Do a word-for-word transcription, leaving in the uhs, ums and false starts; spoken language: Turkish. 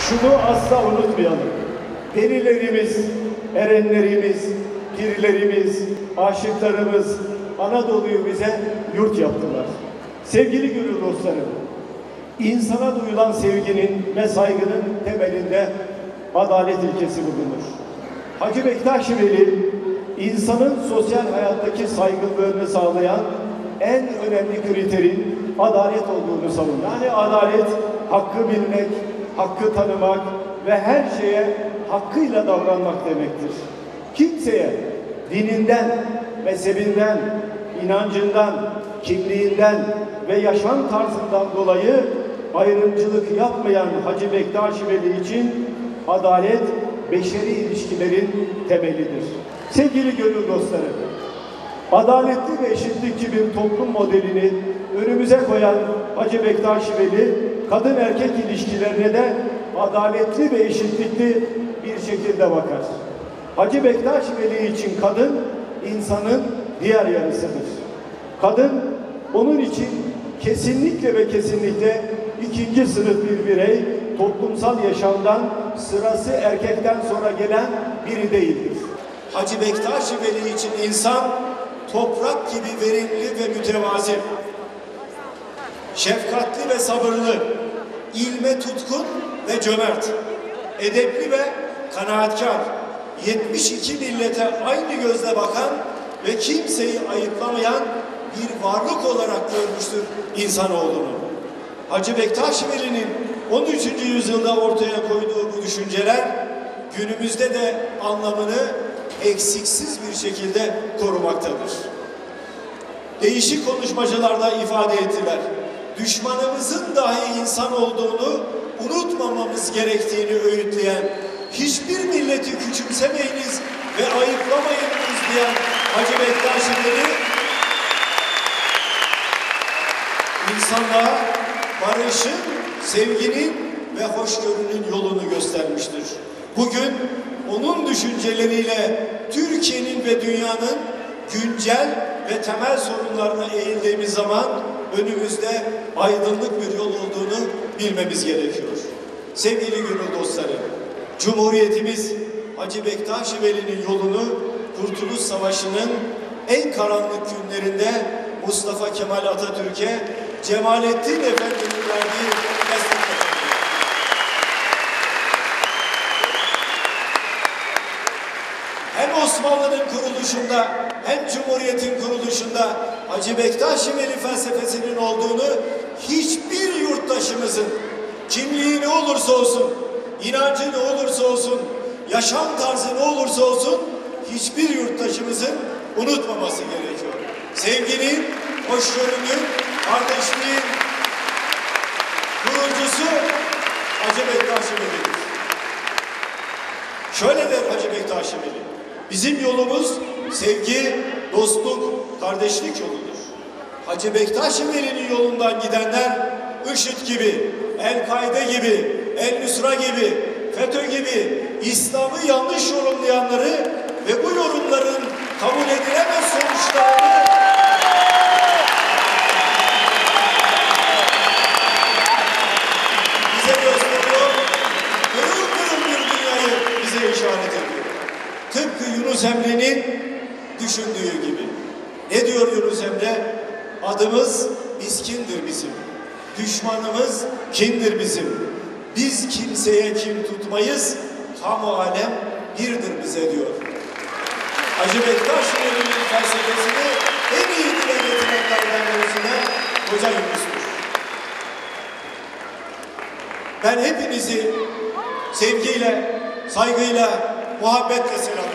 Şunu asla unutmayalım. Perilerimiz, erenlerimiz, pirlerimiz, aşıklarımız Anadolu'yu bize yurt yaptılar. Sevgili gönül dostlarım, insana duyulan sevginin ve saygının temelinde adalet ilkesi bulunur. Hacı Bektaş Veli, insanın sosyal hayattaki saygınlığını sağlayan en önemli kriterin adalet olduğunu savunur. Yani adalet, hakkı bilmek, hakkı tanımak ve her şeye hakkıyla davranmak demektir. Kimseye dininden, mezhebinden, inancından, kimliğinden ve yaşam tarzından dolayı ayrımcılık yapmayan Hacı Bektaş Veli için adalet beşeri ilişkilerin temelidir. Sevgili gönül dostları, adaletli ve eşitlikçi bir toplum modelini önümüze koyan Hacı Bektaş Veli, kadın erkek ilişkilerine de adaletli ve eşitlikli bir şekilde bakar. Hacı Bektaş Veli için kadın, insanın diğer yarısıdır. Kadın, onun için kesinlikle ve kesinlikle ikinci sınıf bir birey, toplumsal yaşamdan sırası erkekten sonra gelen biri değildir. Hacı Bektaş Veli için insan, toprak gibi verimli ve mütevazi, şefkatli ve sabırlı, ilme tutkun ve cömert, edepli ve kanaatkar, yetmiş iki millete aynı gözle bakan ve kimseyi ayıplamayan bir varlık olarak görmüştür insanoğlunu. Hacı Bektaş Veli'nin on üçüncü yüzyılda ortaya koyduğu bu düşünceler günümüzde de anlamını eksiksiz bir şekilde korumaktadır. Değişik konuşmacılarda ifade ettiler. Düşmanımızın dahi insan olduğunu unutmamamız gerektiğini öğütleyen, hiçbir milleti küçümsemeyiniz ve ayıplamayınız diyen Hacı Bektaş Veli, insanlığa barışın, sevginin ve hoşgörünün yolunu göstermiştir. Bugün onun düşünceleriyle Türkiye'nin ve dünyanın güncel ve temel sorunlarına eğildiğimiz zaman önümüzde aydınlık bir yol olduğunu bilmemiz gerekiyor. Sevgili gönül dostları, Cumhuriyetimiz Hacı Bektaş Veli'nin yolunu Kurtuluş Savaşı'nın en karanlık günlerinde Mustafa Kemal Atatürk'e Cemalettin Efendi'nin verdiği destek. Hem Osmanlı'nın kuruluşunda hem Cumhuriyet'in kuruluşunda Hacı Bektaş Veli felsefesinin olduğunu hiçbir yurttaşımızın kimliği ne olursa olsun, inancı ne olursa olsun, yaşam tarzı ne olursa olsun hiçbir yurttaşımızın unutmaması gerekiyor. Sevginin, hoşgörünün, kardeşliğin kurucusu Hacı Bektaş Veli'dir. Şöyle der Hacı Bektaş Veli: bizim yolumuz sevgi, dostluk, kardeşlik yoludur. Hacı Bektaş Veli'nin yolundan gidenler IŞİD gibi, El-Kaide gibi, El-Nusra gibi, FETÖ gibi İslam'ı yanlış yorumlayanları ve bu yorumların kabul edilemez sonuçlarını bize gösteriyor, pırıl pırıl bir dünyayı bize işaret ediyor. Tıpkı Yunus Emre'nin düşündüğü gibi. Ne diyor Yunus Emre? Adımız miskindir bizim. Düşmanımız kindir bizim. Biz kimseye kin tutmayız. Kamu alem birdir bize diyor. Hacı Bektaş Veli'nin felsefesini en iyi dile getirenlerden birisine Hoca Yunus'tur. Ben hepinizi sevgiyle, saygıyla, muhabbetle selamlıyorum.